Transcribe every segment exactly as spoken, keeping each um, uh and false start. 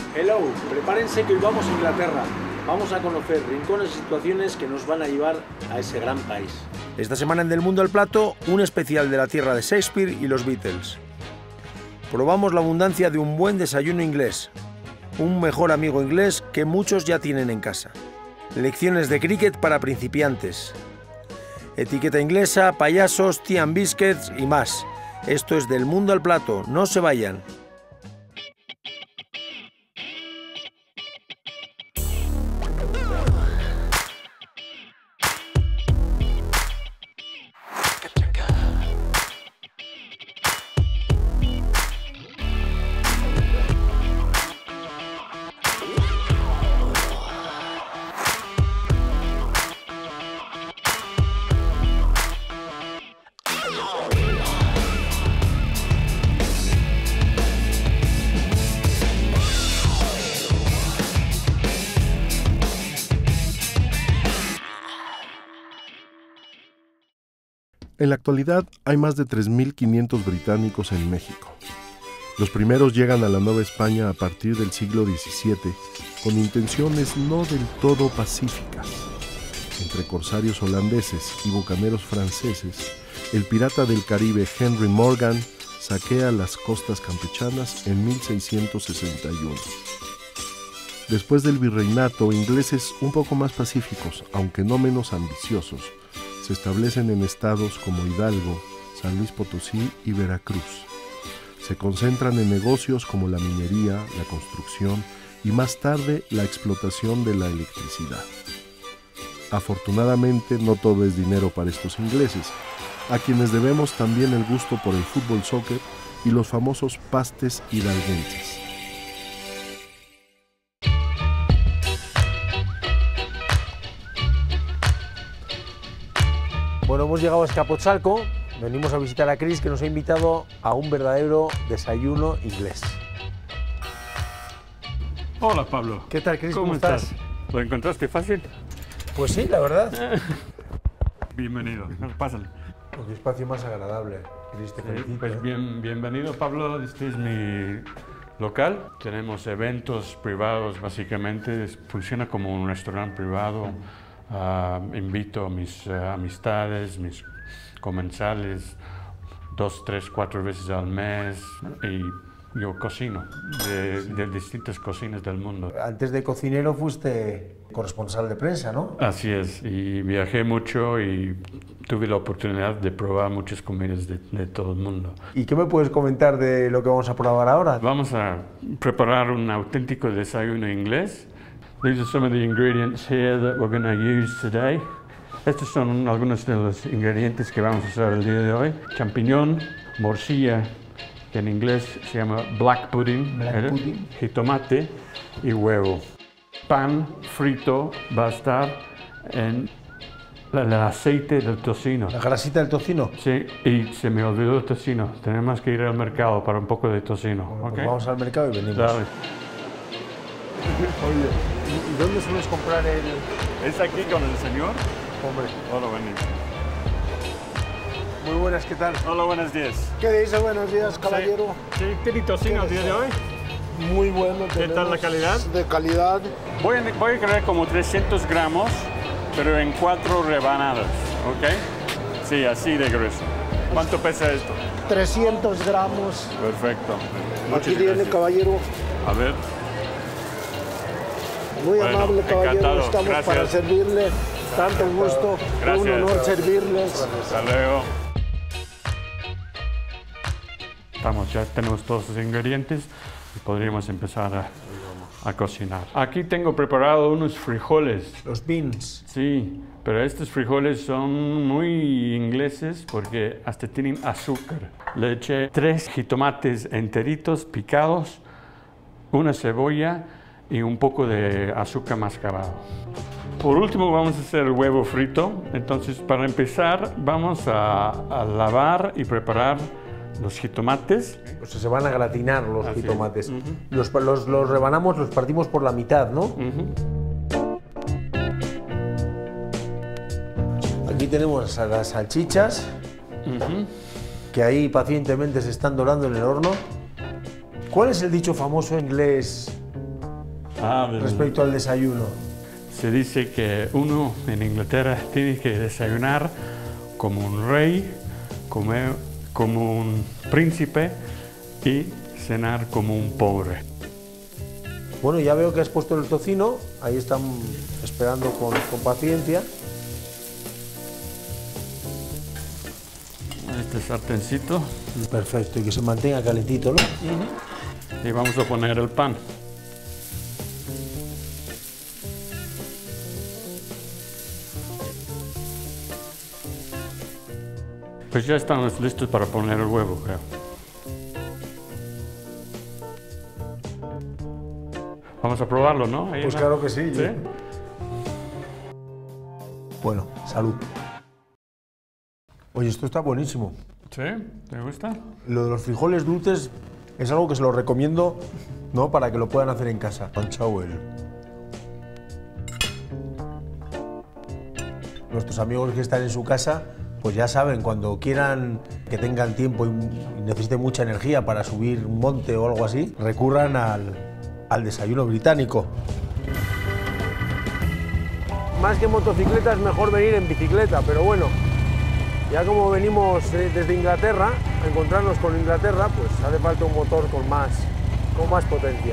Hello, prepárense que hoy vamos a Inglaterra. Vamos a conocer rincones y situaciones que nos van a llevar a ese gran país. Esta semana en Del Mundo al Plato, un especial de la tierra de Shakespeare y los Beatles. Probamos la abundancia de un buen desayuno inglés, un mejor amigo inglés que muchos ya tienen en casa. Lecciones de cricket para principiantes. Etiqueta inglesa, payasos, tea and biscuits y más. Esto es Del Mundo al Plato, no se vayan. En la actualidad hay más de tres mil quinientos británicos en México. Los primeros llegan a la Nueva España a partir del siglo diecisiete con intenciones no del todo pacíficas. Entre corsarios holandeses y bucaneros franceses, el pirata del Caribe Henry Morgan saquea las costas campechanas en mil seiscientos sesenta y uno. Después del virreinato, ingleses un poco más pacíficos, aunque no menos ambiciosos, se establecen en estados como Hidalgo, San Luis Potosí y Veracruz. Se concentran en negocios como la minería, la construcción y más tarde la explotación de la electricidad. Afortunadamente no todo es dinero para estos ingleses, a quienes debemos también el gusto por el fútbol soccer y los famosos pastes hidalguenses. Bueno, hemos llegado a Escapotzalco, venimos a visitar a Chris, que nos ha invitado a un verdadero desayuno inglés. Hola, Pablo. ¿Qué tal, Chris? ¿Cómo, ¿Cómo estás? estás? ¿Lo encontraste fácil? Pues sí, la verdad. Bienvenido, pásale. Un espacio más agradable, Chris, te felicito. Sí, pues bien, bienvenido, Pablo. Este es mi local. Tenemos eventos privados, básicamente. Funciona como un restaurante privado. Uh, invito a mis uh, amistades, mis comensales, dos, tres, cuatro veces al mes, y yo cocino de, de distintas cocinas del mundo. Antes de cocinero fuiste corresponsal de prensa, ¿no? Así es, y viajé mucho y tuve la oportunidad de probar muchas comidas de, de todo el mundo. ¿Y qué me puedes comentar de lo que vamos a probar ahora? Vamos a preparar un auténtico desayuno inglés. These are some of the ingredients here that we're going to use today. Estos son algunos de los ingredientes que vamos a usar el día de hoy. Champiñón, morcilla, que en inglés se llama black pudding, black ¿eh? pudding. Jitomate y huevo. Pan frito va a estar en el aceite del tocino. ¿La grasita del tocino? Sí, y se me olvidó el tocino. Tenemos que ir al mercado para un poco de tocino. Bueno, ¿Okay? Pues vamos al mercado y venimos. Dale. Oye, ¿y dónde sueles comprar el...? ¿Es aquí con el señor? Hombre. Hola, buenos. Muy buenas, ¿qué tal? Hola, buenos días. ¿Qué dice? Buenos días, caballero. Sí, sí, ¿tiene tocino el día de hoy? Muy bueno. ¿Qué tal la calidad? De calidad. Voy a, voy a crear como trescientos gramos, pero en cuatro rebanadas, ¿ok? Sí, así de grueso. ¿Cuánto pesa esto? trescientos gramos. Perfecto. Aquí viene, caballero. A ver. Muy Bueno, amable, caballero. encantado. Estamos Gracias. para servirle. Tanto gusto. Gracias. Un honor servirles. Hasta luego. Estamos, ya tenemos todos los ingredientes y podríamos empezar a, a cocinar. Aquí tengo preparado unos frijoles. Los beans. Sí, pero estos frijoles son muy ingleses porque hasta tienen azúcar. Le eché tres jitomates enteritos picados, una cebolla y un poco de azúcar mascabado. Por último vamos a hacer el huevo frito. Entonces, para empezar vamos a, a lavar y preparar los jitomates. O sea, se van a gratinar los Así jitomates. es. Uh-huh. los, los, los rebanamos, los partimos por la mitad, ¿no? Uh-huh. Aquí tenemos a las salchichas, Uh-huh. que ahí pacientemente se están dorando en el horno. ¿Cuál es el dicho famoso inglés Ah, del- respecto al desayuno? Se dice que uno en Inglaterra tiene que desayunar como un rey, comer como un príncipe y cenar como un pobre. Bueno, ya veo que has puesto el tocino, ahí están esperando con, con paciencia. Este sartencito Perfecto, y que se mantenga calentito, ¿no? y vamos a poner el pan. Pues ya estamos listos para poner el huevo, creo. Vamos a probarlo, ¿no? Ahí Pues va. claro que sí. ¿Sí? Bueno, salud. Oye, esto está buenísimo. ¿Sí? ¿Te gusta? Lo de los frijoles dulces es algo que se lo recomiendo, ¿no? Para que lo puedan hacer en casa. Panchauel. Nuestros amigos que están en su casa, pues ya saben, cuando quieran que tengan tiempo y y necesiten mucha energía para subir un monte o algo así, recurran al, al desayuno británico. Más que motocicleta es mejor venir en bicicleta, pero bueno, ya como venimos eh, desde Inglaterra, a encontrarnos con Inglaterra, pues hace falta un motor con más, con más potencia.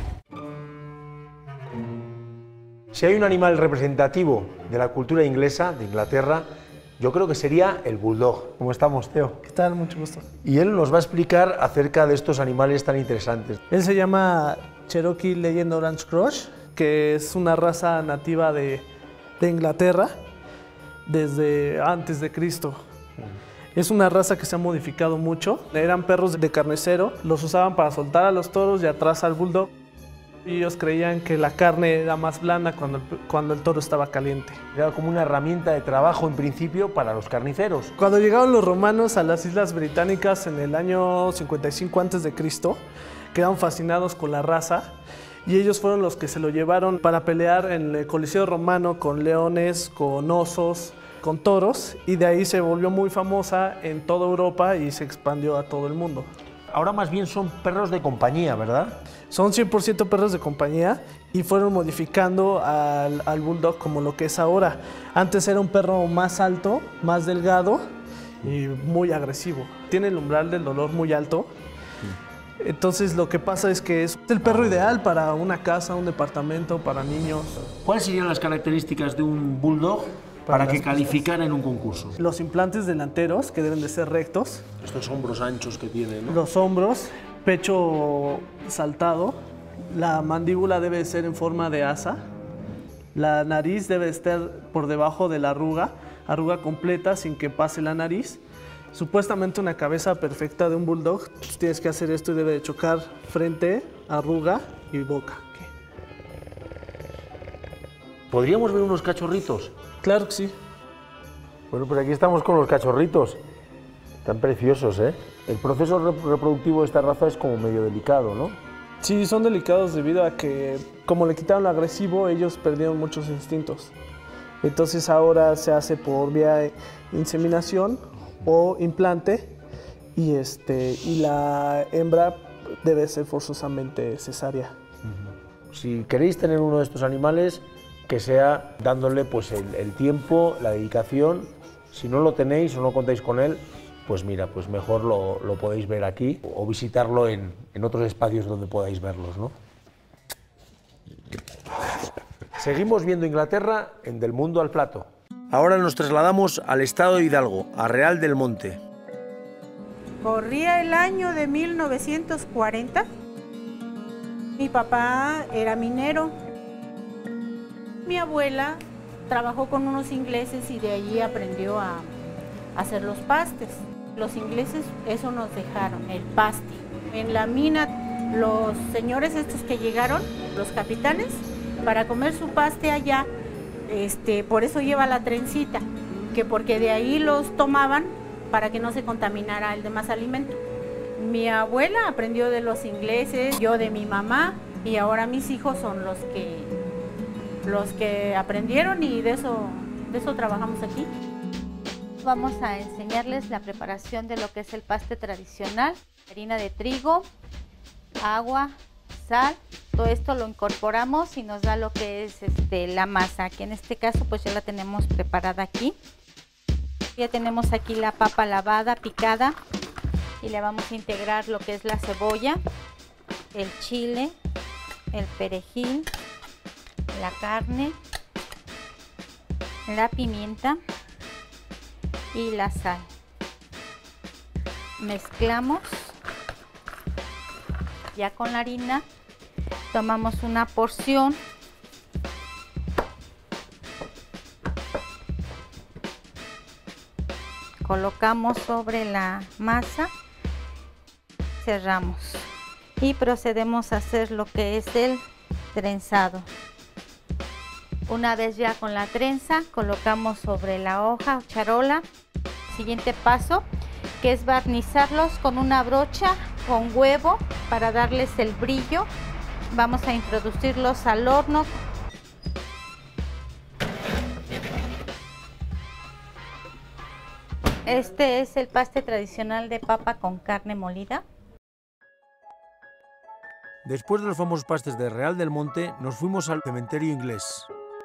Si hay un animal representativo de la cultura inglesa, de Inglaterra, yo creo que sería el bulldog. ¿Cómo estamos, Teo? ¿Qué tal? Mucho gusto. Y él nos va a explicar acerca de estos animales tan interesantes. Él se llama Cherokee Legend Orange Crush, que es una raza nativa de, de Inglaterra desde antes de Cristo. Es una raza que se ha modificado mucho. Eran perros de carnicero, los usaban para soltar a los toros y atrás al bulldog. Y ellos creían que la carne era más blanda cuando el, cuando el toro estaba caliente. Era como una herramienta de trabajo en principio para los carniceros. Cuando llegaron los romanos a las Islas Británicas en el año cincuenta y cinco antes de Cristo, quedaron fascinados con la raza y ellos fueron los que se lo llevaron para pelear en el Coliseo Romano con leones, con osos, con toros, y de ahí se volvió muy famosa en toda Europa y se expandió a todo el mundo. Ahora más bien son perros de compañía, ¿verdad? Son cien por ciento perros de compañía y fueron modificando al, al bulldog como lo que es ahora. Antes era un perro más alto, más delgado y muy agresivo. Tiene el umbral del dolor muy alto. Entonces lo que pasa es que es el perro ideal para una casa, un departamento, para niños. ¿Cuáles serían las características de un bulldog para, Para que las calificara en un concurso? Los implantes delanteros, que deben de ser rectos, Estos hombros anchos que tiene, ¿no? los hombros, pecho saltado, la mandíbula debe ser en forma de asa, la nariz debe estar por debajo de la arruga, arruga completa sin que pase la nariz. Supuestamente una cabeza perfecta de un bulldog, pues tienes que hacer esto y debe de chocar frente, arruga y boca. ¿Podríamos ver unos cachorritos? Claro que sí. Bueno, pues aquí estamos con los cachorritos. Están preciosos, ¿eh? El proceso re- reproductivo de esta raza es como medio delicado, ¿no? Sí, son delicados debido a que como le quitaron lo agresivo, ellos perdieron muchos instintos. Entonces ahora se hace por vía de inseminación o implante y, este, y la hembra debe ser forzosamente cesárea. Si queréis tener uno de estos animales, que sea dándole pues el, el tiempo, la dedicación. Si no lo tenéis o no contáis con él, pues mira, pues mejor lo, lo podéis ver aquí o visitarlo en, en otros espacios donde podáis verlos, ¿no? Seguimos viendo Inglaterra en Del Mundo al Plato. Ahora nos trasladamos al estado de Hidalgo, a Real del Monte. Corría el año de mil novecientos cuarenta. Mi papá era minero. Mi abuela trabajó con unos ingleses y de allí aprendió a hacer los pastes. Los ingleses eso nos dejaron, el paste. En la mina, los señores estos que llegaron, los capitanes, para comer su paste allá, este, por eso lleva la trencita, que porque de ahí los tomaban para que no se contaminara el demás alimento. Mi abuela aprendió de los ingleses, yo de mi mamá, y ahora mis hijos son los que, los que aprendieron y de eso, de eso trabajamos aquí. Vamos a enseñarles la preparación de lo que es el paste tradicional: harina de trigo, agua, sal Todo esto lo incorporamos y nos da lo que es este, la masa, que en este caso pues ya la tenemos preparada aquí. Ya tenemos aquí la papa lavada, picada, y le vamos a integrar lo que es la cebolla, el chile, el perejil, la carne, la pimienta y la sal. Mezclamos ya con la harina, tomamos una porción, colocamos sobre la masa, cerramos y procedemos a hacer lo que es el trenzado. Una vez ya con la trenza, colocamos sobre la hoja o charola. Siguiente paso, que es barnizarlos con una brocha con huevo para darles el brillo. Vamos a introducirlos al horno. Este es el paste tradicional de papa con carne molida. Después de los famosos pastes de Real del Monte, nos fuimos al cementerio inglés.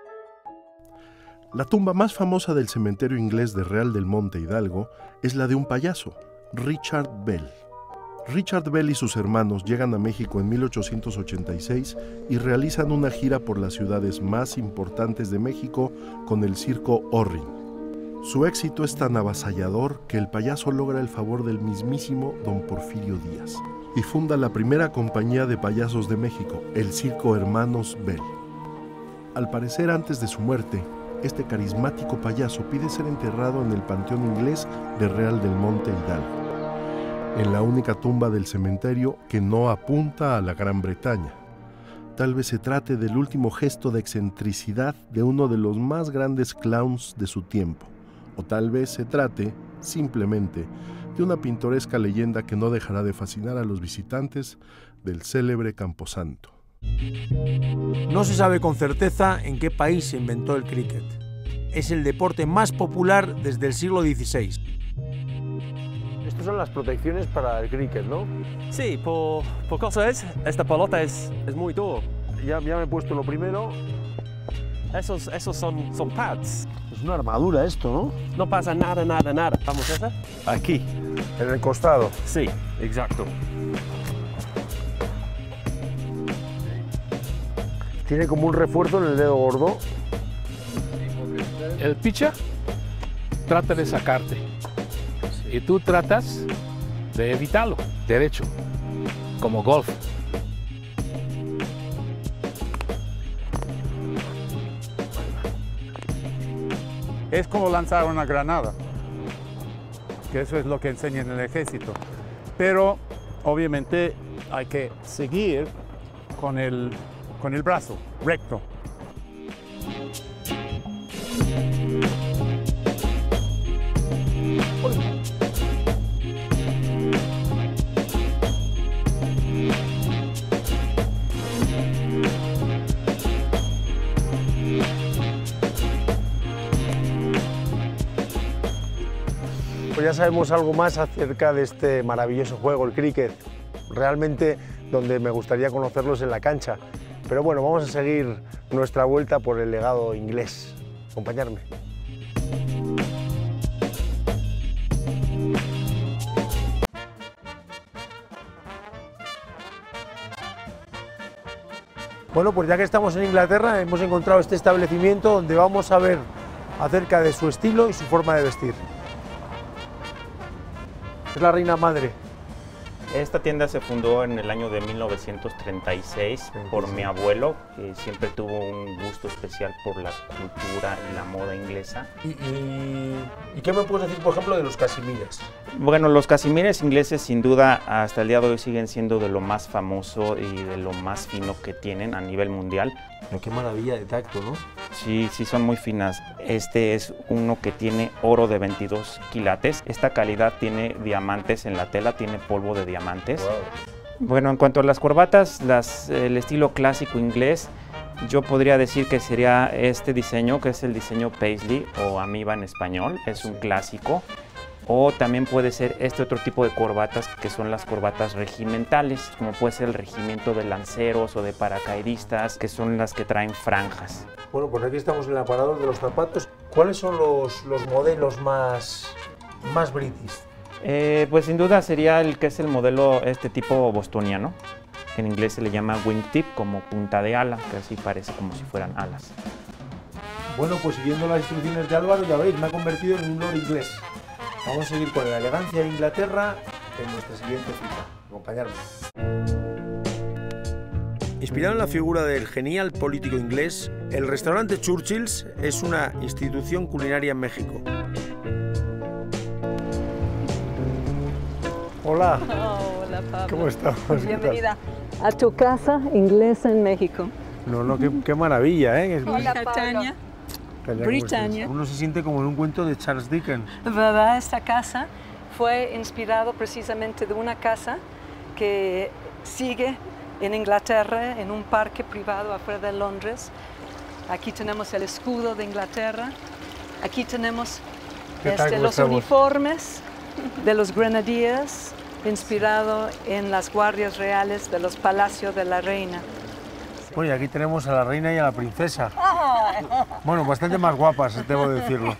La tumba más famosa del cementerio inglés de Real del Monte Hidalgo es la de un payaso, Richard Bell. Richard Bell y sus hermanos llegan a México en mil ochocientos ochenta y seis y realizan una gira por las ciudades más importantes de México con el circo Orrin. Su éxito es tan avasallador que el payaso logra el favor del mismísimo don Porfirio Díaz y funda la primera compañía de payasos de México, el Circo Hermanos Bell. Al parecer, antes de su muerte, este carismático payaso pide ser enterrado en el panteón inglés de Real del Monte Hidalgo, en la única tumba del cementerio que no apunta a la Gran Bretaña. Tal vez se trate del último gesto de excentricidad de uno de los más grandes clowns de su tiempo, o tal vez se trate, simplemente, de una pintoresca leyenda que no dejará de fascinar a los visitantes del célebre Camposanto. No se sabe con certeza en qué país se inventó el cricket. Es el deporte más popular desde el siglo dieciséis. Estas son las protecciones para el cricket, ¿no? Sí, por, por cosas, esta pelota es, es muy duro. Ya, ya me he puesto lo primero. Esos, esos son, son pads. Es una armadura esto, ¿no? No pasa nada, nada, nada. Vamos a hacer aquí. En el costado. Sí, exacto. Tiene como un refuerzo en el dedo gordo. El pitcher trata de sacarte y tú tratas de evitarlo, derecho, como golf. Es como lanzar una granada, que eso es lo que enseña en el ejército. Pero obviamente hay que seguir con el, con el brazo recto. Pues ya sabemos algo más acerca de este maravilloso juego, el cricket. Realmente donde me gustaría conocerlos en la cancha. Pero bueno, vamos a seguir nuestra vuelta por el legado inglés. Acompañarme. Bueno, pues ya que estamos en Inglaterra, hemos encontrado este establecimiento donde vamos a ver acerca de su estilo y su forma de vestir. Es la reina madre. Esta tienda se fundó en el año de mil novecientos treinta y seis por mi abuelo, que siempre tuvo un gusto especial por la cultura y la moda inglesa. ¿Y, y, ¿y qué me puedes decir, por ejemplo, de los casimires? Bueno, los casimires ingleses sin duda hasta el día de hoy siguen siendo de lo más famoso y de lo más fino que tienen a nivel mundial. Pero qué maravilla de tacto, ¿no? Sí, sí son muy finas. Este es uno que tiene oro de veintidós quilates. Esta calidad tiene diamantes en la tela, tiene polvo de diamantes. Wow. Bueno, en cuanto a las corbatas, las, el estilo clásico inglés, yo podría decir que sería este diseño, que es el diseño Paisley o Amiba en español. Es un clásico. O también puede ser este otro tipo de corbatas que son las corbatas regimentales, como puede ser el regimiento de lanceros o de paracaidistas, que son las que traen franjas. Bueno, pues aquí estamos en el aparador de los zapatos. ¿Cuáles son los, los modelos más, más british? Eh, pues sin duda sería el que es el modelo este tipo bostoniano, que en inglés se le llama wingtip, como punta de ala, que así parece como si fueran alas. Bueno, pues siguiendo las instrucciones de Álvaro, ya veis, me ha convertido en un lord inglés. Vamos a seguir con la elegancia de Inglaterra en nuestra siguiente cita. Acompañarme. Inspirado en la figura del genial político inglés, el restaurante Churchill's es una institución culinaria en México. Hola. Oh, hola, Pablo. ¿Cómo estamos? Bienvenida a tu casa inglesa en México. No, no, qué, qué maravilla, ¿eh? Es Hola, Tania. Britannia. Uno se siente como en un cuento de Charles Dickens. ¿Verdad? Esta casa fue inspirado precisamente de una casa que sigue en Inglaterra, en un parque privado afuera de Londres. Aquí tenemos el escudo de Inglaterra. Aquí tenemos este, los uniformes de los Grenadiers, inspirado en las guardias reales de los palacios de la reina. Bueno, y aquí tenemos a la reina y a la princesa. Bueno, bastante más guapas, debo decirlo.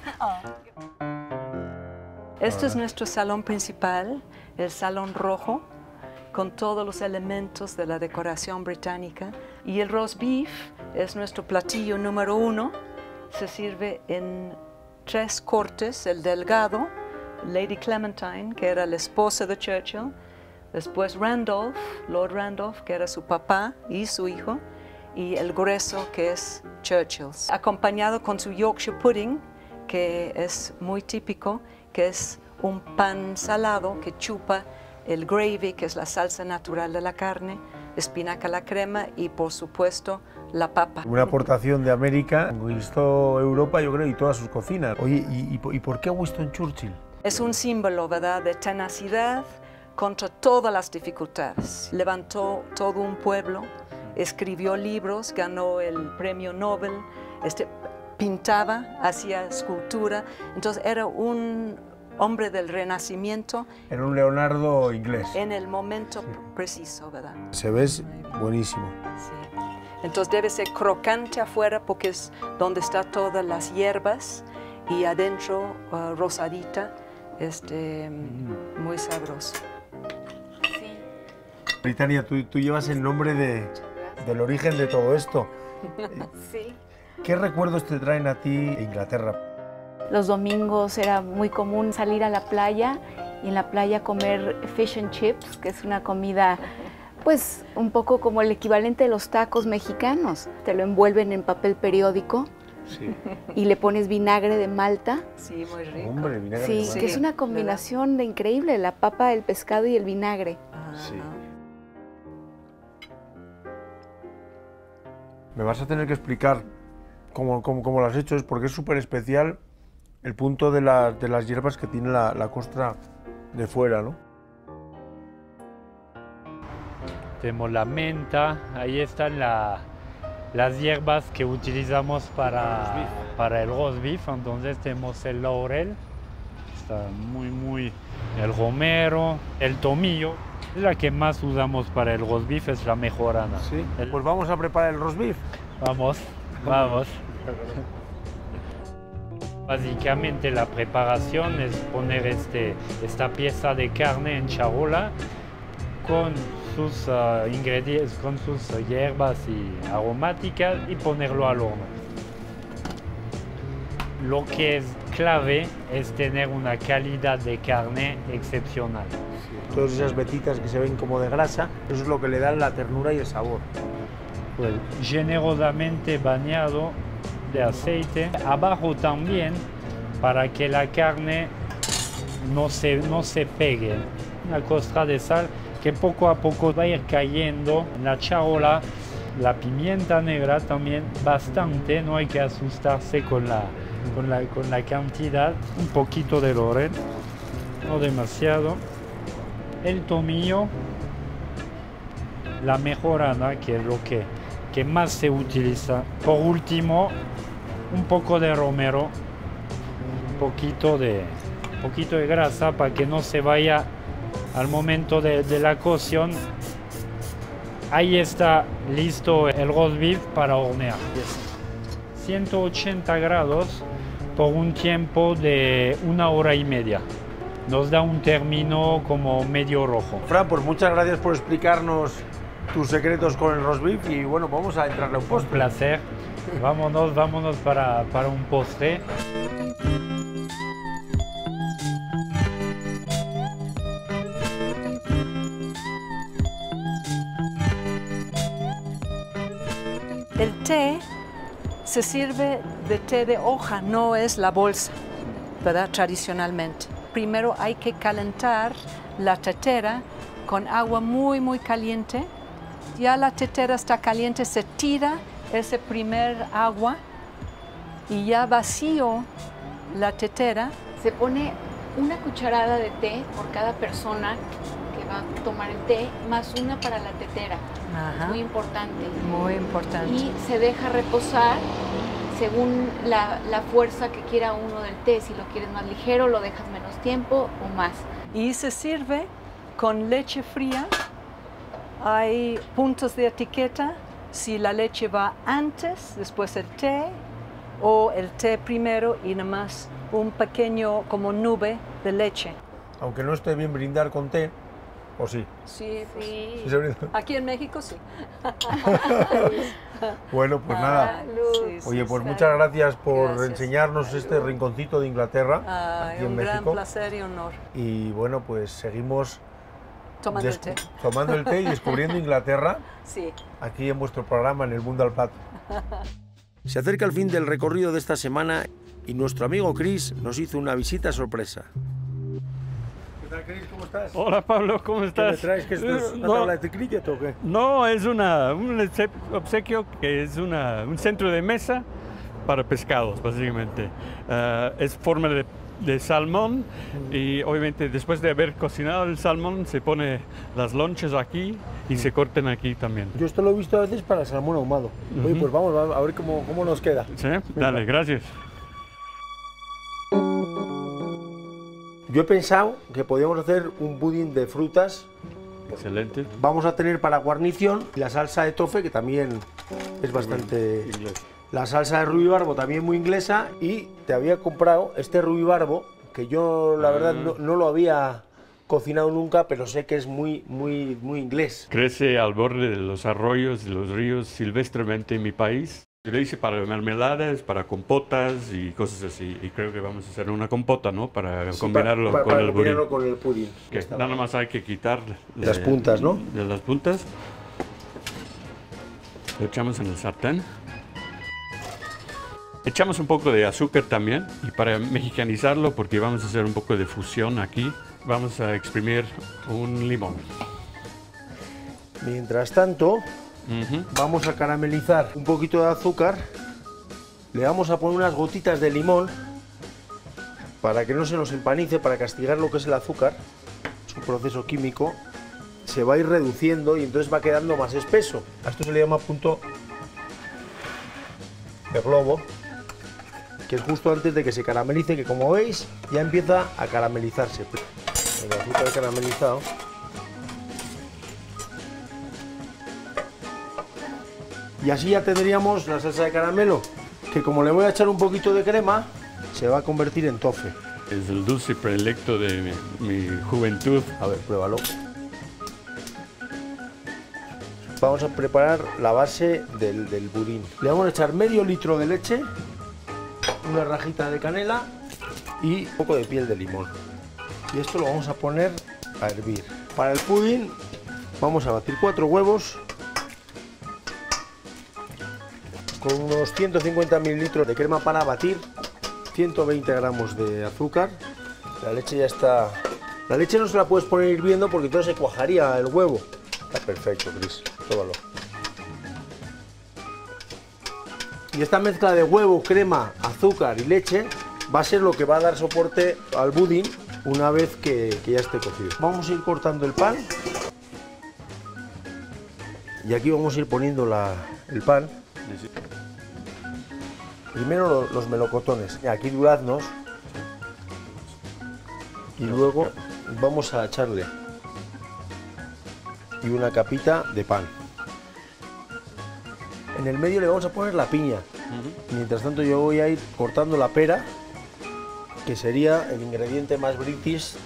Este es nuestro salón principal, el Salón Rojo, con todos los elementos de la decoración británica. Y el roast beef es nuestro platillo número uno. Se sirve en tres cortes, el delgado, Lady Clementine, que era la esposa de Churchill, después Randolph, Lord Randolph, que era su papá y su hijo, y el grueso, que es Churchill's, acompañado con su Yorkshire pudding, que es muy típico, que es un pan salado que chupa el gravy, que es la salsa natural de la carne, espinaca a la crema y, por supuesto, la papa. Una aportación de América, conquistó Europa, yo creo, y todas sus cocinas. Oye, ¿y, y, y por qué Winston Churchill? Es un símbolo, ¿verdad?, de tenacidad contra todas las dificultades. Levantó todo un pueblo, escribió libros, ganó el premio Nobel, este, pintaba, hacía escultura, entonces era un hombre del Renacimiento. Era un Leonardo inglés. En el momento sí. preciso, ¿verdad? Se ve buenísimo. Sí. Entonces debe ser crocante afuera porque es donde están todas las hierbas y adentro uh, rosadita, este, mm. muy sabroso. Sí. Britannia, tú, tú llevas el nombre de, del origen de todo esto. Sí. ¿Qué recuerdos te traen a ti de Inglaterra? Los domingos era muy común salir a la playa y en la playa comer fish and chips, que es una comida pues un poco como el equivalente de los tacos mexicanos. Te lo envuelven en papel periódico sí. y le pones vinagre de Malta. Sí, muy rico. Hombre, vinagre sí, de Malta. Que es una combinación de increíble, la papa, el pescado y el vinagre. Ah, sí. Me vas a tener que explicar cómo, cómo, cómo lo has hecho, es porque es súper especial el punto de, la, de las hierbas que tiene la, la costra de fuera, ¿no? Tenemos la menta, ahí están la, las hierbas que utilizamos para, para el roast beef, entonces tenemos el laurel, está muy, muy, el romero, el tomillo, es la que más usamos para el roast beef, es la mejorana. ¿Sí? El, pues vamos a preparar el roast beef. Vamos, vamos. Básicamente la preparación es poner este, esta pieza de carne en charola con sus uh, ingredientes, con sus uh, hierbas y aromáticas y ponerlo al horno. Lo que es clave es tener una calidad de carne excepcional. Sí, todas esas vetitas que se ven como de grasa, eso es lo que le da la ternura y el sabor. Pues generosamente bañado de aceite, abajo también para que la carne no se, no se pegue. Una costra de sal que poco a poco va a ir cayendo en la charola, la pimienta negra también bastante, no hay que asustarse con la, con la, con la cantidad, un poquito de laurel, no demasiado, el tomillo, la mejorana, que es lo que, que más se utiliza. Por último, un poco de romero, un poquito de, poquito de grasa para que no se vaya al momento de, de la cocción. Ahí está listo el roast beef para hornear. ciento ochenta grados por un tiempo de una hora y media. Nos da un término como medio rojo. Fran, pues muchas gracias por explicarnos tus secretos con el roast beef y bueno, vamos a entrarle a un postre. Un placer. Vámonos, vámonos para, para un postre. El té se sirve de té de hoja, no es la bolsa, ¿verdad? Tradicionalmente. Primero hay que calentar la tetera con agua muy, muy caliente. Ya la tetera está caliente, se tira ese primer agua y ya vacío la tetera. Se pone una cucharada de té por cada persona que va a tomar el té, más una para la tetera. Ajá. Muy importante. Muy importante. Y se deja reposar según la, la fuerza que quiera uno del té. Si lo quieres más ligero, lo dejas menos tiempo o más. Y se sirve con leche fría. Hay puntos de etiqueta si la leche va antes, después el té, o el té primero y nada más un pequeño como nube de leche. Aunque no esté bien brindar con té, ¿o sí? Sí, pues, sí. ¿Sí se brinda? Aquí en México sí. Bueno, pues nada. Sí, sí, Oye, pues sí. muchas gracias por Gracias. enseñarnos este rinconcito de Inglaterra, Ay, aquí en un gran México. placer y honor. Y bueno, pues seguimos Tomando el des- té. tomando el té y descubriendo Inglaterra Sí. aquí en vuestro programa, en El Mundo al Plato. Se acerca el fin del recorrido de esta semana y nuestro amigo Chris nos hizo una visita sorpresa. ¿Qué tal, Chris? ¿Cómo estás? Hola Pablo, ¿cómo estás? ¿Qué me traes? ¿Que esto es una No. tabla de cricket o qué? No, es una, un obse- obsequio que es una, un centro de mesa para pescados, básicamente. Ah, es forma de, de salmón y obviamente después de haber cocinado el salmón se pone las lonchas aquí y se cortan aquí también. Yo esto lo he visto a veces para salmón ahumado. Oye, Ujú. pues vamos, vamos a ver cómo, cómo nos queda. ¿Sí? Dale, gracias. Yo he pensado que podíamos hacer un pudding de frutas. Excelente. Vamos a tener para guarnición la salsa de tofe, que también es bastante... Inglés. La salsa de rubibarbo también muy inglesa. Y te había comprado este rubibarbo, que yo la verdad no, no lo había cocinado nunca, pero sé que es muy, muy, muy inglés. Crece al borde de los arroyos y los ríos silvestremente en mi país. Yo lo hice para mermeladas, para compotas y cosas así. Y creo que vamos a hacer una compota, ¿no? Para Sí, combinarlo para- con para el combinarlo budín. con el pudding. Que Está nada bien. más hay que quitar Las puntas, ¿no? De las puntas. Lo echamos en el sartén. Echamos un poco de azúcar también. Y para mexicanizarlo, porque vamos a hacer un poco de fusión aquí, vamos a exprimir un limón. Mientras tanto, Ujú. vamos a caramelizar un poquito de azúcar. Le vamos a poner unas gotitas de limón para que no se nos empanice, para castigar lo que es el azúcar. Es un proceso químico. Se va a ir reduciendo y entonces va quedando más espeso. A esto se le llama punto de globo, que es justo antes de que se caramelice, que como veis ya empieza a caramelizarse. El azúcar caramelizado. Y así ya tendríamos la salsa de caramelo, que como le voy a echar un poquito de crema, se va a convertir en tofe. Es el dulce predilecto de mi, mi juventud. A ver, pruébalo. Vamos a preparar la base del, del budín. Le vamos a echar medio litro de leche, una rajita de canela y un poco de piel de limón. Y esto lo vamos a poner a hervir. Para el pudín vamos a batir cuatro huevos con unos ciento cincuenta mililitros de crema para batir, ciento veinte gramos de azúcar. La leche ya está... La leche no se la puedes poner hirviendo porque entonces se cuajaría el huevo. Está perfecto, Chris. Pruébalo. Y esta mezcla de huevo, crema, azúcar y leche va a ser lo que va a dar soporte al budín una vez que, que ya esté cocido. Vamos a ir cortando el pan. Y aquí vamos a ir poniendo la, el pan. Primero lo- los melocotones. Aquí duraznos. Y luego vamos a echarle y una capita de pan. En el medio le vamos a poner la piña. Uh-huh. Mientras tanto yo voy a ir cortando la pera, que sería el ingrediente más british.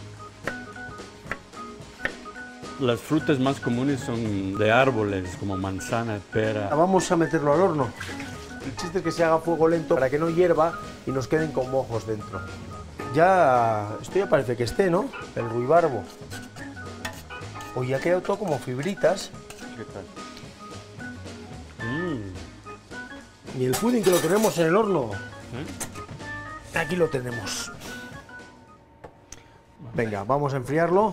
Las frutas más comunes son de árboles, como manzana, pera. Vamos a meterlo al horno. El chiste es que se haga a fuego lento para que no hierva y nos queden con mojos dentro. Ya, esto ya parece que esté, ¿no? El ruibarbo. Hoy ha quedado todo como fibritas. ¿Qué tal? Mm. Y el pudding que lo tenemos en el horno. ¿Eh? Aquí lo tenemos. Venga, vamos a enfriarlo.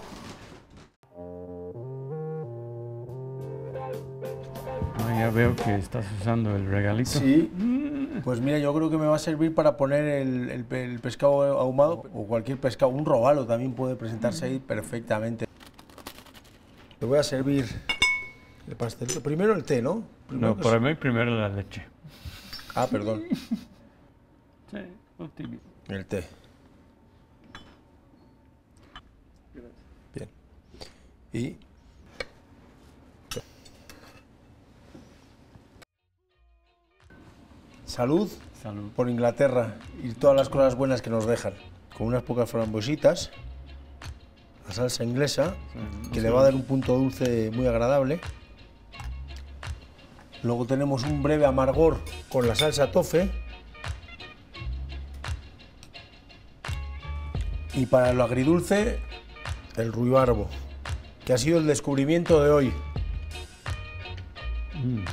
Ya veo que estás usando el regalito. Sí. Pues mira, yo creo que me va a servir para poner el, el, el pescado ahumado o cualquier pescado. Un robalo también puede presentarse ahí perfectamente. Le voy a servir el pastelito. Primero el té, ¿no? Primero no, para mí primero la leche. Ah, perdón. Sí, óptimo. El té. Bien. Y... Salud, Salud por Inglaterra y todas las cosas buenas que nos dejan. Con unas pocas frambuesitas, la salsa inglesa, sí, que sí. le va a dar un punto dulce muy agradable. Luego tenemos un breve amargor con la salsa tofe. Y para lo agridulce, el ruibarbo, que ha sido el descubrimiento de hoy. Mm.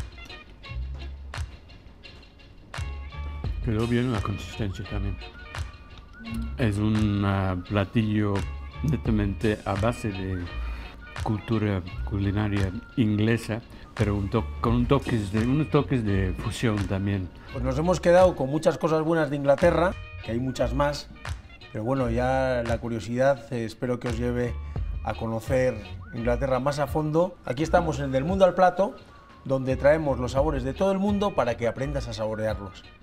Quedó bien la consistencia también. Es un uh, platillo netamente a base de cultura culinaria inglesa, pero un to con un toques de, unos toques de fusión también. Pues nos hemos quedado con muchas cosas buenas de Inglaterra, que hay muchas más, pero bueno, ya la curiosidad eh, espero que os lleve a conocer Inglaterra más a fondo. Aquí estamos en el Del Mundo al Plato, donde traemos los sabores de todo el mundo para que aprendas a saborearlos.